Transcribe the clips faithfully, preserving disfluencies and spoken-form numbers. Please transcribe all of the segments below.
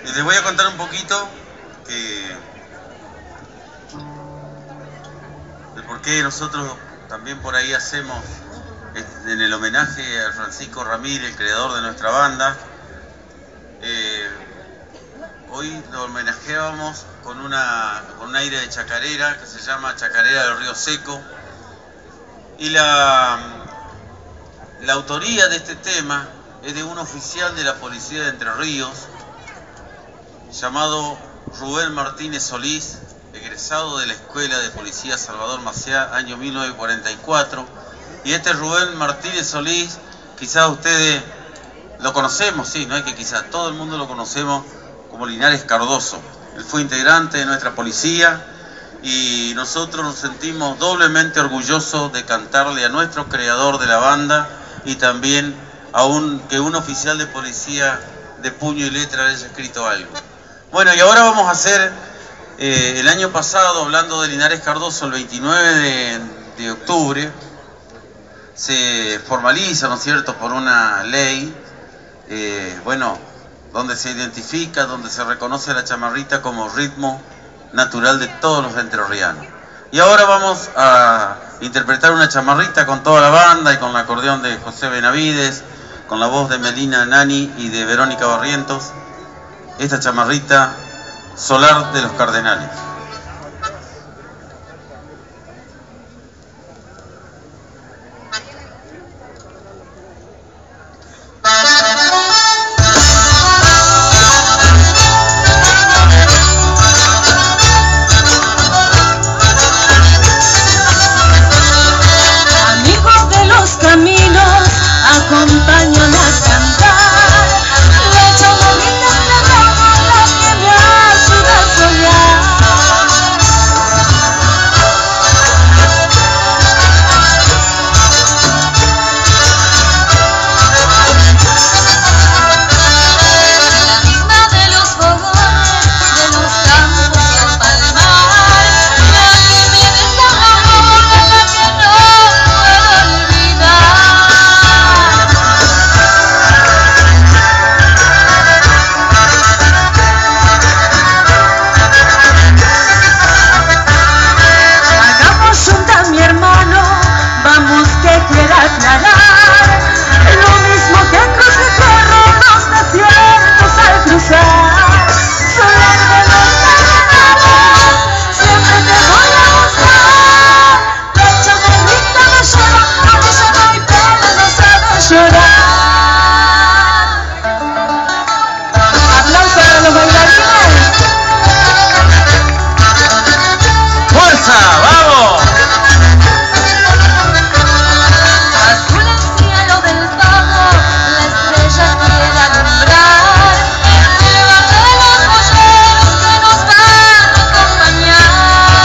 Y les voy a contar un poquito que, de por qué nosotros también por ahí hacemos en el homenaje a Francisco Ramírez, el creador de nuestra banda. Eh, hoy lo homenajeábamos con, una, con un aire de chacarera que se llama Chacarera del Río Seco. Y la, la autoría de este tema es de un oficial de la policía de Entre Ríos, llamado Rubén Martínez Solís, egresado de la Escuela de Policía Salvador Maciá, año mil novecientos cuarenta y cuatro. Y este Rubén Martínez Solís, quizás ustedes lo conocemos, sí, no hay que quizás, todo el mundo lo conocemos como Linares Cardoso. Él fue integrante de nuestra policía y nosotros nos sentimos doblemente orgullosos de cantarle a nuestro creador de la banda y también a un, que un oficial de policía de puño y letra haya escrito algo. Bueno, y ahora vamos a hacer, eh, el año pasado, hablando de Linares Cardoso, el veintinueve de, de octubre, se formaliza, ¿no es cierto?, por una ley, eh, bueno, donde se identifica, donde se reconoce la chamarrita como ritmo natural de todos los entrerrianos. Y ahora vamos a interpretar una chamarrita con toda la banda y con el acordeón de José Benavides, con la voz de Melina Nani y de Verónica Barrientos, esta chamarrita Solar de los Cardenales. Amigos de los caminos, acompáñame a cantar. La chamarrita de la que me ayuda a soñar. La misma de los fogones, de los campos y el palmar, la que me desamora, la que no puedo olvidar. Hagamos junta, mi hermano, vamos que quiera aclarar. Lo mismo que cruce perro los desiertos al cruzar. Solar de los cardenales, siempre te voy a buscar. La chamarrita me lleva, a mí ya no hay pena, no sabe llorar. Aplauso para los bailarines. ¡Fuerza! ¡Vamos! Azul el cielo del pago, la estrella quiere alumbrar. El bar de los boyeros que nos van a acompañar.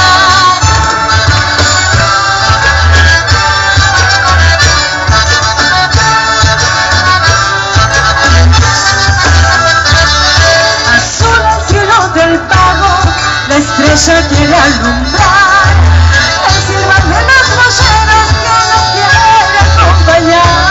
Azul el cielo del pago, la estrella quiere alumbrar. El silbar de los boyeros que nos quiere acompañar.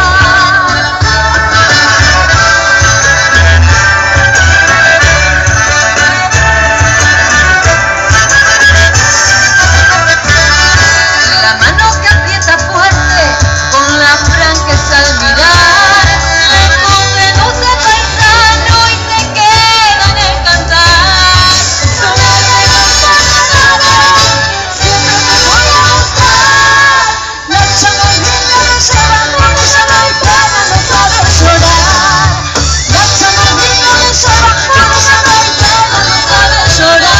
La mano que aprieta fuerte, con la franqueza al mirar, recoge doce paisano y se queda en el cantar. Solar de los cardenales, siempre te voy a buscar. La chamarrita me lleva, a mí ya no hay pena, no sabe llorar. La chamarrita me lleva, a mí ya no hay pena, no sabe llorar.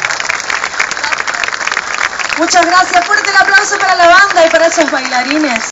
Muchas gracias, fuerte el aplauso para la banda y para esos bailarines.